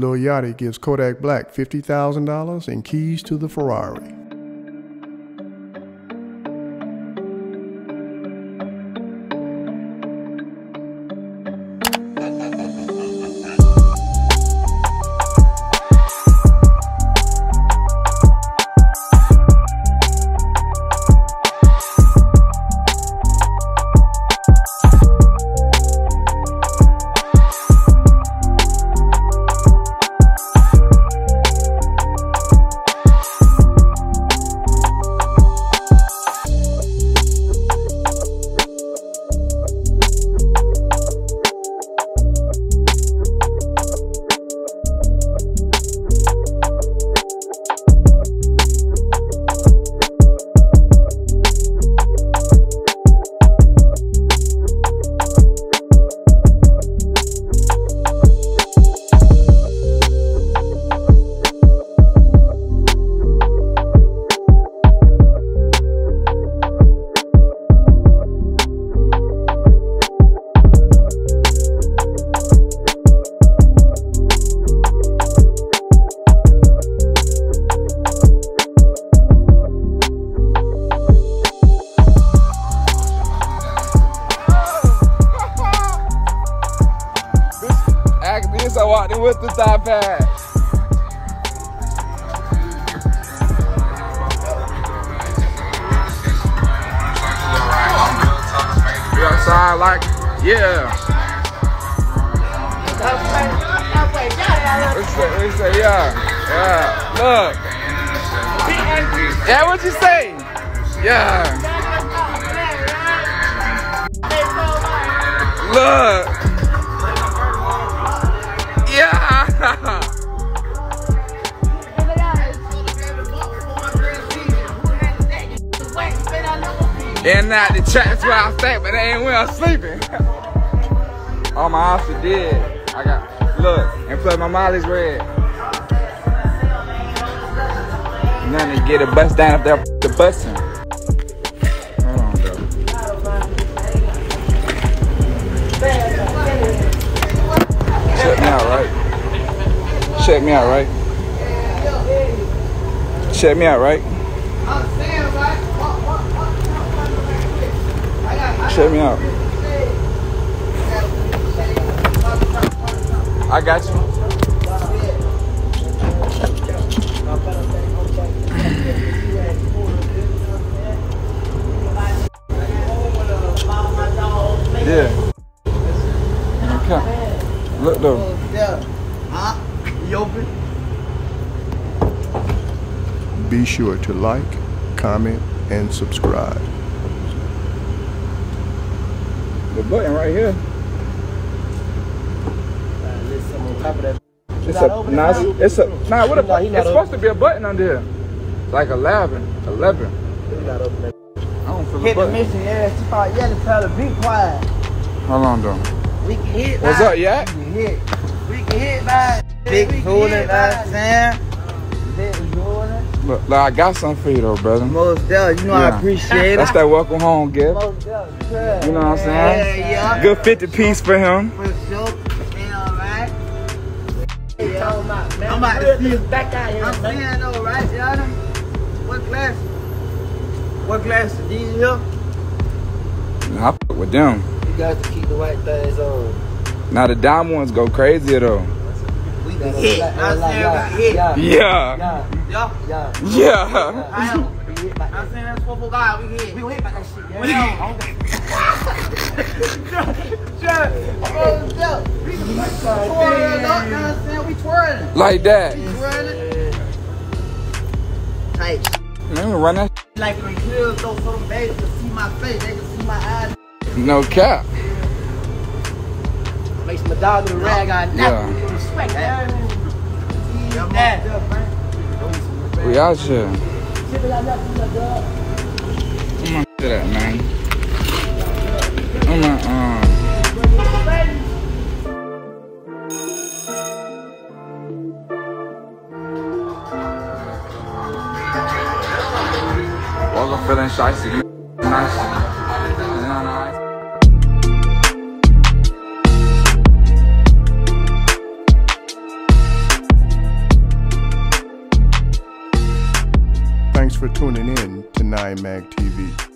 Lil Yachty gives Kodak Black $50,000 and keys to the Ferrari. I walked in with the thigh pad. You outside like, yeah. We say, yeah. Look. Yeah, what you say? Yeah. Look. Yeah. And now the chat's where I stay, but they ain't where I'm sleeping. All my options did. I got, look, and plus my Molly's red. Nothing to get a bus down if they're the busing. Hold on, though. Check me out, right? Check me out, right? Check me out, right? Check me out. I got you. Yeah. Okay. Look though. You open? Be sure to like, comment, and subscribe. The button right here. It's supposed to be a button under here. Like 11. I don't feel hit the the mission, yeah. She probably yelling, tell her, be quiet. Hold on, though. We can hit. What's up, Yak? We can hit. We can hit, man. Big fooling, man. Big fooling. Look, I got something for you, though, brother. Most definitely, you know, I appreciate it. That's that welcome home gift. Most definitely. You know what I'm saying? Yeah. Good 50 piece for him. For sure. Alright. I'm about to see his back out here. I'm saying though, right, y'all? What class? What class is these here? I fuck with them. You got to keep the white things on. Now the diamond ones go crazier though. We can hit. Yeah. Yeah. I'm saying that's 4 guys. We hit. We hit by that shit. We twirling. Like that. We twirling. Tight. Man, we run that. Like when kids go so bad to see my face, they can see my eyes. No cap. Makes my dog in the rag on nothing. Respect that. We out here. Come on, to that, man. Come on, Welcome, feeling shicey. Nice. Thanks for tuning in to 9 Mag TV.